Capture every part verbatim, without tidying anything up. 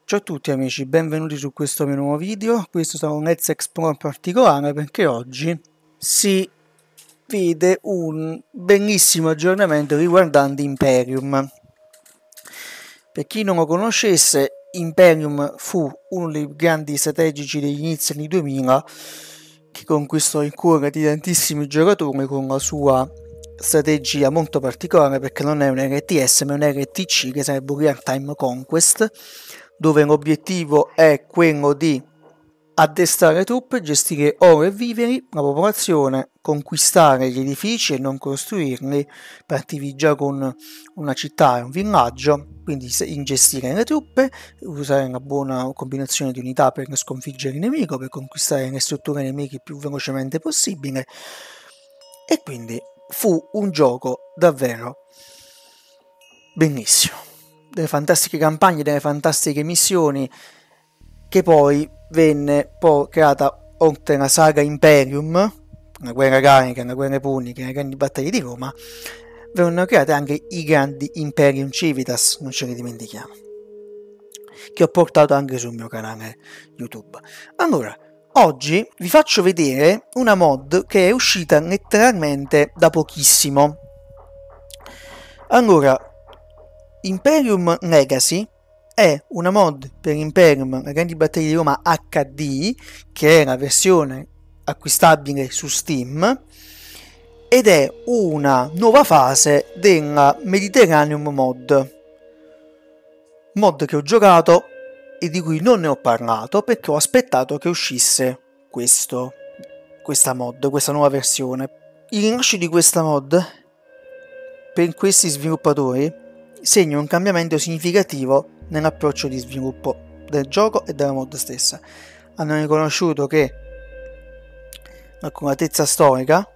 Ciao a tutti amici, benvenuti su questo mio nuovo video. Questo sarà un Let's Explore particolare perché oggi si vede un bellissimo aggiornamento riguardante Imperium. Per chi non lo conoscesse, Imperium fu uno dei grandi strategici degli inizi anni duemila che conquistò il cuore di tantissimi giocatori con la sua strategia molto particolare, perché non è un R T S ma un R T C, che sarebbe un Real Time Conquest, dove l'obiettivo è quello di addestrare truppe, gestire oro e viveri, la popolazione, conquistare gli edifici e non costruirli. Partivi già con una città e un villaggio, quindi ingestire le truppe, usare una buona combinazione di unità per sconfiggere il nemico, per conquistare le strutture nemiche il più velocemente possibile. E quindi fu un gioco davvero bellissimo, delle fantastiche campagne, delle fantastiche missioni, che poi venne poi creata, oltre la saga Imperium, la guerra garnica, la guerra punica, le grandi battaglie di Roma, vennero create anche i grandi Imperium Civitas, non ce ne dimentichiamo, che ho portato anche sul mio canale YouTube. Allora, oggi vi faccio vedere una mod che è uscita letteralmente da pochissimo. Allora, Imperium Legacy è una mod per Imperium, la grandi battaglie di Roma H D, che è la versione acquistabile su Steam, ed è una nuova fase della Mediterraneum mod. Mod che ho giocato e di cui non ne ho parlato perché ho aspettato che uscisse questo, questa mod, questa nuova versione. Il rilascio di questa mod per questi sviluppatori segna un cambiamento significativo nell'approccio di sviluppo del gioco e della mod stessa. Hanno riconosciuto che l'accuratezza storica,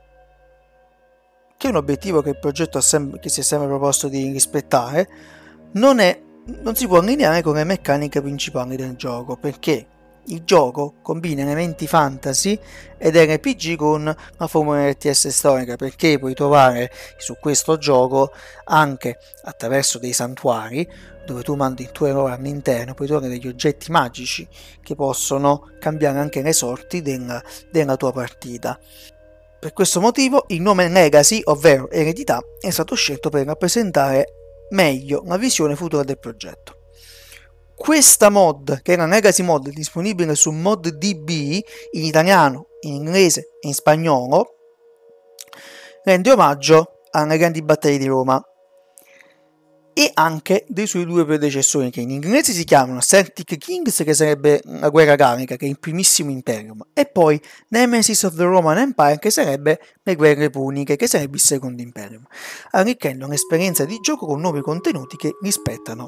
che è un obiettivo che il progetto ha sempre, che si è sempre proposto di rispettare, non, è, non si può allineare con le meccaniche principali del gioco, perché il gioco combina elementi fantasy ed R P G con la formula R T S storica, perché puoi trovare su questo gioco anche attraverso dei santuari dove tu mandi il tuo eroe all'interno, puoi trovare degli oggetti magici che possono cambiare anche le sorti della, della tua partita. Per questo motivo il nome Legacy, ovvero eredità, è stato scelto per rappresentare meglio la visione futura del progetto. Questa mod, che è una Legacy mod disponibile su ModDB in italiano, in inglese e in spagnolo, rende omaggio alle grandi battaglie di Roma e anche dei suoi due predecessori, che in inglese si chiamano Celtic Kings, che sarebbe la guerra garnica, che è il primissimo Imperium, e poi Nemesis of the Roman Empire, che sarebbe le guerre puniche, che sarebbe il secondo Imperium, arricchendo l'esperienza di gioco con nuovi contenuti che rispettano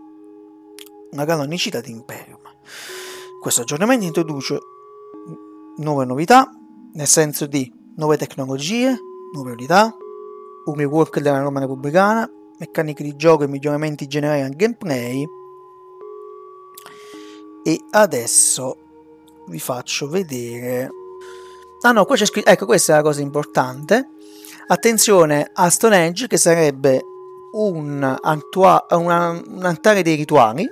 la canonicità di Imperium. Questo aggiornamento introduce nuove novità, nel senso di nuove tecnologie, nuove unità, un rework della Roma repubblicana, meccaniche di gioco e miglioramenti generali al gameplay. E adesso vi faccio vedere. Ah no, qua c'è scritto, ecco, questa è la cosa importante. Attenzione a Stone Age, che sarebbe un, antua, una, un altare dei rituali,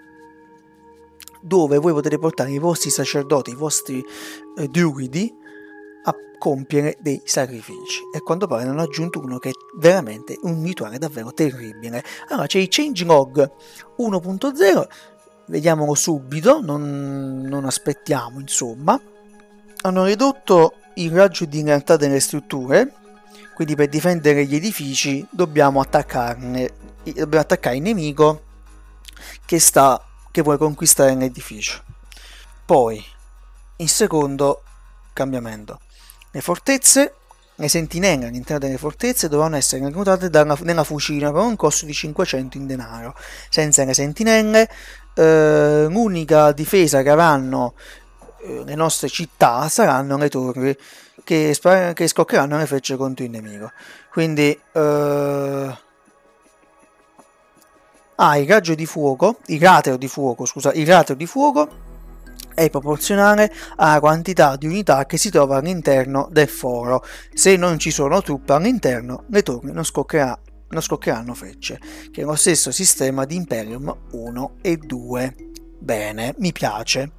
dove voi potete portare i vostri sacerdoti, i vostri eh, druidi a compiere dei sacrifici, e a quanto pare ne hanno aggiunto uno che è veramente un rituale davvero terribile. Allora c'è il changelog uno punto zero, vediamolo subito, non, non aspettiamo, insomma. Hanno ridotto il raggio di realtà delle strutture, quindi per difendere gli edifici dobbiamo attaccarne, dobbiamo attaccare il nemico che sta che vuole conquistare l'edificio. Poi il secondo cambiamento: le fortezze, le sentinelle all'interno delle fortezze dovranno essere reclutate dalla, nella fucina con un costo di cinquecento in denaro. Senza le sentinelle eh, l'unica difesa che avranno eh, le nostre città saranno le torri che, che scoccheranno le frecce contro il nemico. Quindi eh, Ah, il raggio di fuoco, il rateo di fuoco, scusa, il rateo di fuoco è proporzionale alla quantità di unità che si trova all'interno del foro. Se non ci sono truppe all'interno, le torri non, scoccherà, non scoccheranno frecce, che è lo stesso sistema di Imperium uno e due. Bene, mi piace.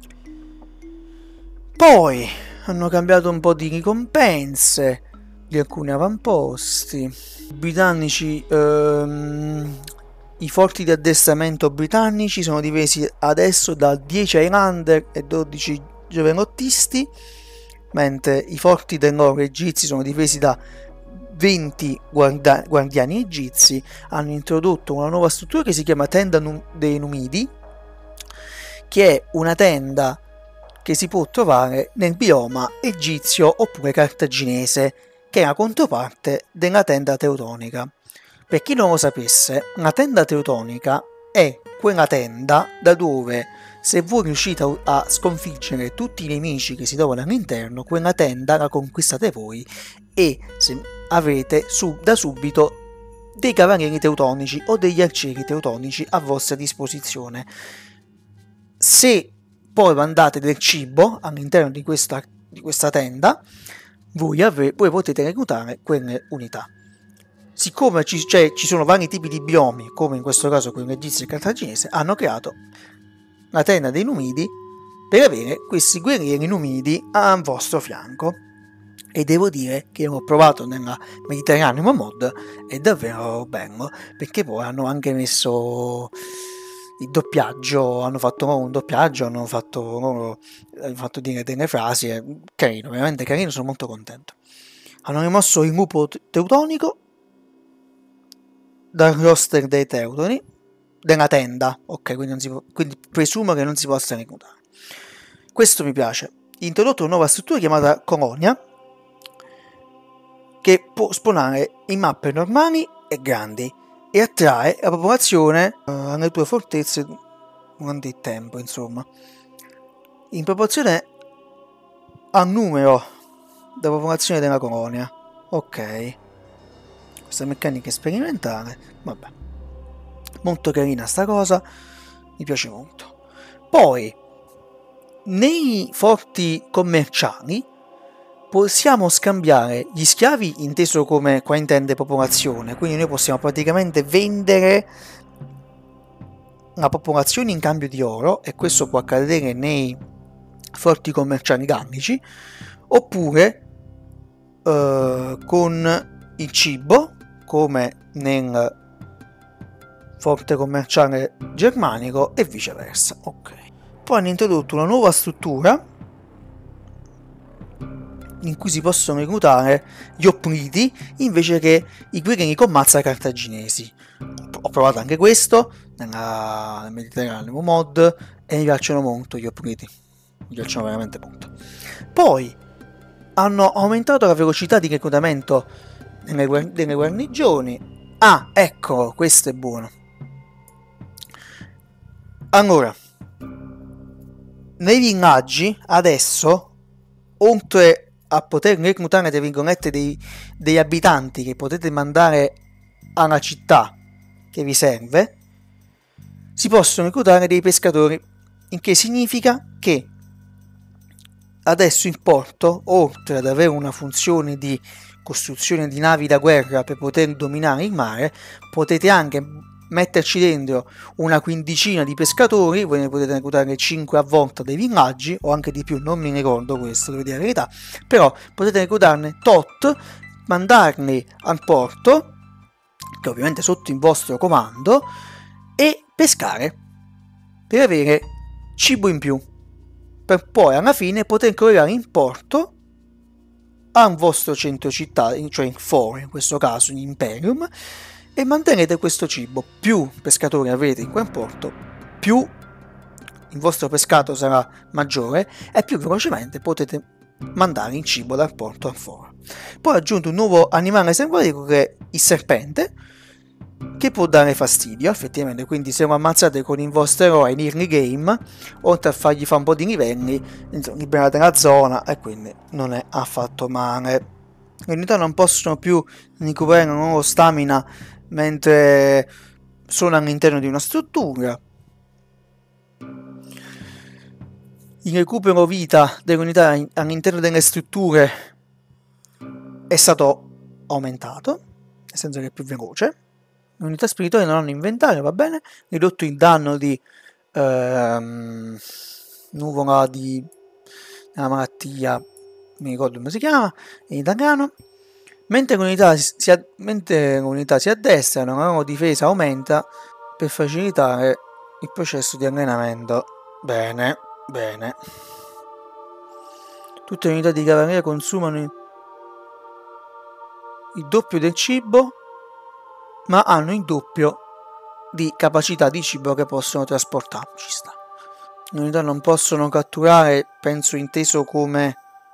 Poi hanno cambiato un po' di ricompense di alcuni avamposti. I britannici, ehm, i forti di addestramento britannici sono divisi adesso da dieci Highlander e dodici giovanottisti, mentre i forti del nord egizi sono divisi da venti guarda- guardiani egizi. Hanno introdotto una nuova struttura che si chiama Tenda Num- dei Numidi, che è una tenda che si può trovare nel bioma egizio oppure cartaginese, che è la controparte della tenda teutonica. Per chi non lo sapesse, la tenda teutonica è quella tenda da dove, se voi riuscite a sconfiggere tutti i nemici che si trovano all'interno, quella tenda la conquistate voi e se avete su, da subito dei cavalieri teutonici o degli arcieri teutonici a vostra disposizione. Se poi mandate del cibo all'interno di questa, di questa tenda, voi, ave, voi potete reclutare quelle unità. Siccome ci, cioè, ci sono vari tipi di biomi, come in questo caso quello egizio e cartaginese, hanno creato la tenda dei Numidi per avere questi guerrieri numidi a vostro fianco. E devo dire che l'ho provato nella Mediterranean mod, è davvero bello, perché poi hanno anche messo il doppiaggio, hanno fatto un doppiaggio, hanno fatto, hanno fatto dire delle frasi, è carino, veramente carino, sono molto contento. Hanno rimosso il lupo teutonico dal roster dei teutoni, della tenda, ok, quindi, non si può, quindi presumo che non si possa reclutare. Questo mi piace. Introdotto una nuova struttura chiamata Colonia, che può spawnare in mappe normali e grandi e attrae la popolazione uh, alle tue fortezze durante il tempo, insomma, in proporzione al numero della popolazione della colonia. Ok, questa meccanica sperimentale, vabbè, molto carina sta cosa, mi piace molto. Poi nei forti commerciali possiamo scambiare gli schiavi, inteso come qua intende popolazione, quindi noi possiamo praticamente vendere la popolazione in cambio di oro, e questo può accadere nei forti commerciali gallici, oppure eh, con il cibo, come nel forte commerciale germanico e viceversa. Ok. Poi hanno introdotto una nuova struttura in cui si possono reclutare gli opliti invece che i guerrieri con mazza cartaginesi. Ho provato anche questo nella Mediterranean mod e mi piacciono molto gli opliti, mi piacciono veramente molto. Poi hanno aumentato la velocità di reclutamento nelle, guar- nelle guarnigioni. Ah, ecco, questo è buono. Allora, nei villaggi adesso, oltre a poter reclutare, tra virgolette, dei, degli abitanti che potete mandare alla città che vi serve, si possono reclutare dei pescatori, il che significa che adesso in porto, oltre ad avere una funzione di costruzione di navi da guerra per poter dominare il mare, potete anche metterci dentro una quindicina di pescatori, voi ne potete reclutare cinque a volta dei villaggi o anche di più, non mi ricordo questo, devo dire la verità, però potete reclutarne tot, mandarli al porto, che ovviamente sotto il vostro comando, e pescare per avere cibo in più, per poi alla fine poter collegare in porto a un vostro centro città, cioè in Foro in questo caso, in Imperium, e mantenete questo cibo. Più pescatori avete in quel porto, più il vostro pescato sarà maggiore e più velocemente potete mandare il cibo dal porto al Foro. Poi ho aggiunto un nuovo animale selvatico che è il serpente, che può dare fastidio effettivamente, quindi se lo ammazzate con il vostro eroe in early game, oltre a fargli fare un po' di livelli, insomma, liberate la zona e quindi non è affatto male. Le unità non possono più recuperare una nuova stamina mentre sono all'interno di una struttura. Il recupero vita delle unità all'interno delle strutture è stato aumentato, nel senso che è più veloce. Le unità spirituali non hanno inventario, va bene, ridotto il danno di ehm, nuvola di una malattia, mi ricordo come si chiama in italiano. Mentre l'unità si, si, mentre l'unità si addestrano, la loro difesa aumenta per facilitare il processo di allenamento. Bene, bene. Tutte le unità di cavalleria consumano il, il doppio del cibo, ma hanno il doppio di capacità di cibo che possono trasportare. Ci sta. Le unità non possono catturare, penso inteso come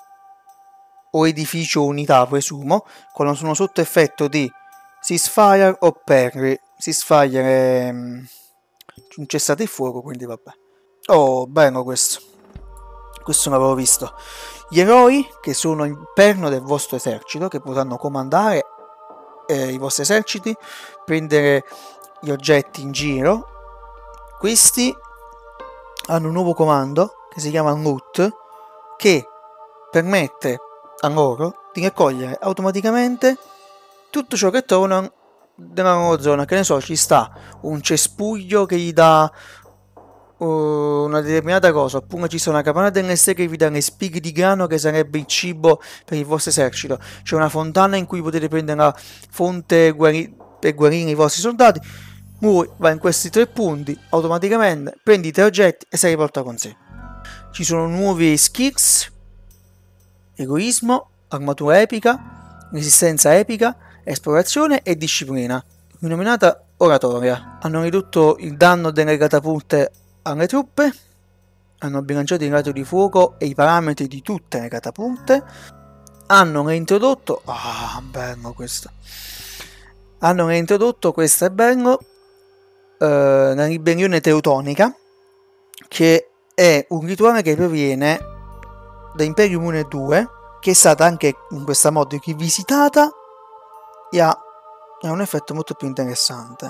o edificio o unità, presumo, quando sono sotto effetto di ceasefire o parry. Ceasefire è un cessate il fuoco, quindi vabbè. Oh, bello questo. Questo non l'avevo visto. Gli eroi, che sono il perno del vostro esercito, che potranno comandare eh, i vostri eserciti, prendere gli oggetti in giro. Questi hanno un nuovo comando che si chiama Loot, che permette a loro di raccogliere automaticamente tutto ciò che trovano nella loro zona. Che ne so, ci sta un cespuglio che gli dà uh, una determinata cosa, oppure ci sta una capanna delle streghe che vi dà le spighe di grano, che sarebbe il cibo per il vostro esercito. C'è una fontana in cui potete prendere la fonte guari- per guarire i vostri soldati. Lui va in questi tre punti, automaticamente prendi i tre oggetti e se li porta con sé. Ci sono nuovi skills: egoismo, armatura epica, resistenza epica, esplorazione e disciplina, rinominata oratoria. Hanno ridotto il danno delle catapulte alle truppe, hanno bilanciato il raggio di fuoco e i parametri di tutte le catapulte, hanno reintrodotto, ah, bello questo, hanno reintrodotto, questo è bello, eh, la ribellione teutonica, che è un rituale che proviene da Imperium uno e due, che è stata anche in questa mod rivisitata e ha, ha un effetto molto più interessante.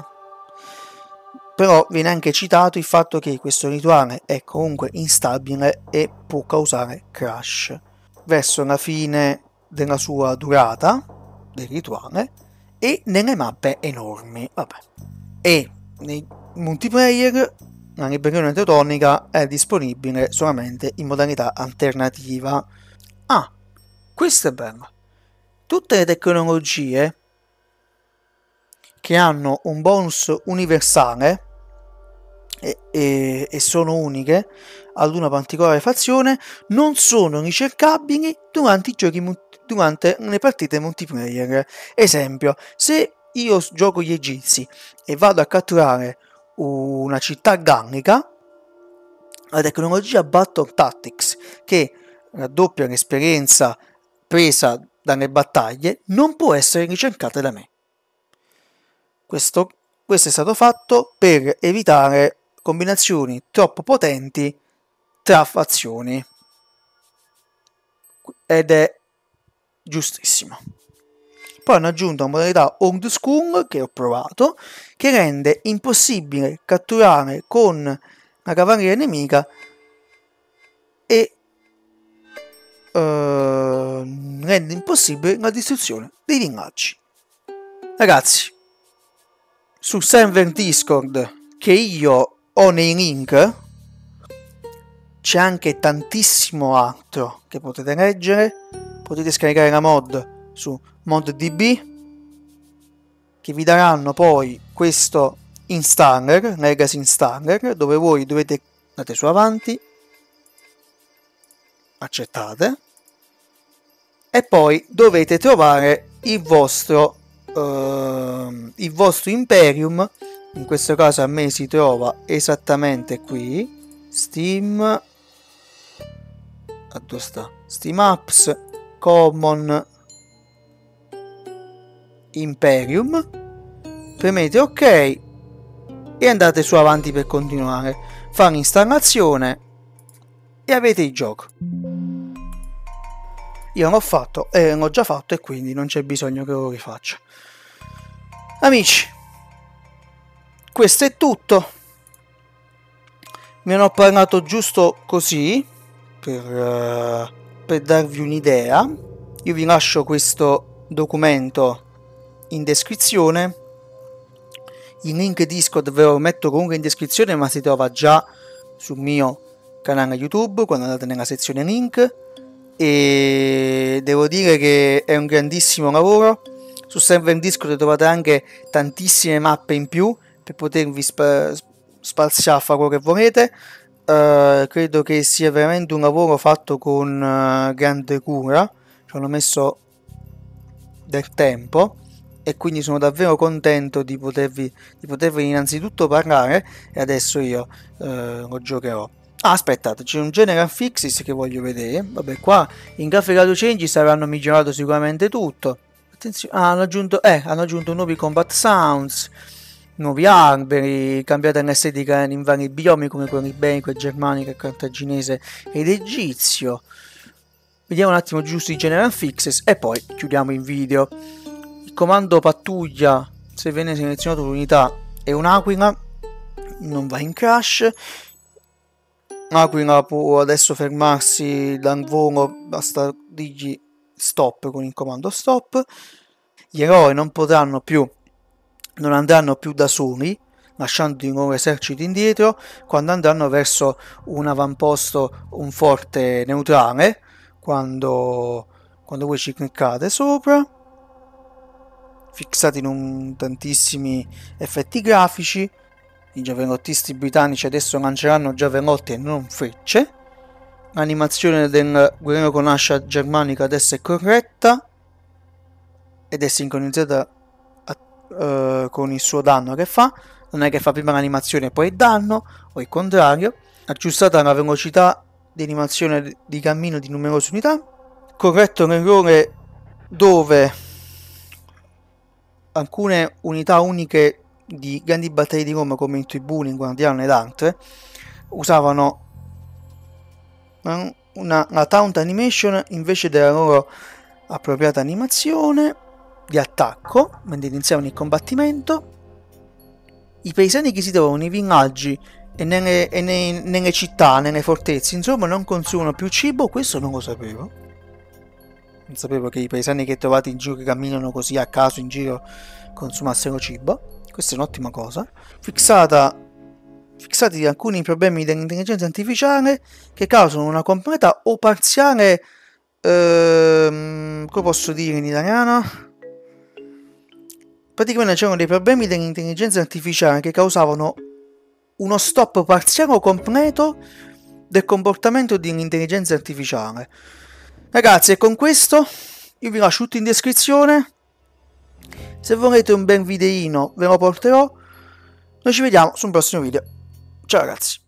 Però viene anche citato il fatto che questo rituale è comunque instabile e può causare crash verso la fine della sua durata del rituale e nelle mappe enormi. Vabbè. E nei multiplayer la ribellione teutonica è disponibile solamente in modalità alternativa. Ah, questo è bello. Tutte le tecnologie che hanno un bonus universale e, e, e sono uniche ad una particolare fazione non sono ricercabili durante i giochi durante le partite multiplayer. Esempio, se io gioco gli egizi e vado a catturare una città gallica, la tecnologia Battle Tactics, che raddoppia l'esperienza presa dalle battaglie, non può essere ricercata da me. Questo, questo è stato fatto per evitare combinazioni troppo potenti tra fazioni ed è giustissimo. Poi hanno aggiunto una modalità old school che ho provato, che rende impossibile catturare con la cavalleria nemica e uh, rende impossibile la distruzione dei villaggi. Ragazzi, sul server Discord che io ho nei link c'è anche tantissimo altro che potete leggere. Potete scaricare la mod su ModDB, che vi daranno poi questo installer, Legacy Installer, dove voi dovete andate su avanti, accettate e poi dovete trovare il vostro uh, il vostro Imperium. In questo caso a me si trova esattamente qui, Steam, a dove sta? Steam Apps, Common, Imperium, premete ok e andate su avanti per continuare, fare l'installazione e avete il gioco. Io l'ho fatto e l'ho già fatto e quindi non c'è bisogno che lo rifaccia. Amici, questo è tutto. Me ne ho parlato giusto così per, uh, per darvi un'idea. Io vi lascio questo documento in descrizione, il link Discord ve lo metto comunque in descrizione, ma si trova già sul mio canale YouTube quando andate nella sezione link, e devo dire che è un grandissimo lavoro. Su server Discord trovate anche tantissime mappe in più per potervi sp spaziare a fare quello che volete. Uh, credo che sia veramente un lavoro fatto con uh, grande cura, ci hanno messo del tempo e quindi sono davvero contento di potervi, di potervi innanzitutto parlare, e adesso io uh, lo giocherò. Ah, aspettate, c'è un General Fixes che voglio vedere. Vabbè, qua in Graphical Change saranno migliorato sicuramente tutto. Attenzione, ah, hanno aggiunto, eh, hanno aggiunto nuovi combat sounds, nuovi alberi, cambiata l'estetica in vari biomi come quello iberico, germanico, cartaginese ed egizio. Vediamo un attimo giusto i General Fixes e poi chiudiamo il video. Il comando pattuglia, se viene selezionato l'unità, è un'aquila, non va in crash. L'aquila può adesso fermarsi dal volo, basta digi stop con il comando stop. Gli eroi non potranno più, non andranno più da soli, lasciando i loro eserciti indietro quando andranno verso un avamposto, un forte neutrale, quando, quando voi ci cliccate sopra, fissati in un, tantissimi effetti grafici. I giavelottisti britannici adesso lanceranno giavelotti e non frecce. L'animazione del guerriero con ascia germanica adesso è corretta ed è sincronizzata a, uh, con il suo danno che fa. Non è che fa prima l'animazione e poi il danno, o il contrario. Aggiustata la velocità di animazione di cammino di numerose unità. Corretto l'errore dove alcune unità uniche di grandi batterie di Roma come il Tribune, il Guardiano ed altre usavano una, una taunt animation invece della loro appropriata animazione di attacco mentre iniziavano il combattimento. I paesani che si trovano nei villaggi e nelle, e nei, nelle città, nelle fortezze, insomma, non consumano più cibo. Questo non lo sapevo. Non sapevo che i paesani che trovate in giro, che camminano così a caso in giro, consumassero cibo. Questa è un'ottima cosa. Fissata, fissati alcuni problemi dell'intelligenza artificiale che causano una completa o parziale, ehm, come posso dire in italiano? Praticamente c'erano dei problemi dell'intelligenza artificiale che causavano uno stop parziale o completo del comportamento dell'intelligenza artificiale. Ragazzi, e con questo io vi lascio tutto in descrizione. Se volete un bel videino ve lo porterò. Noi ci vediamo su un prossimo video. Ciao ragazzi.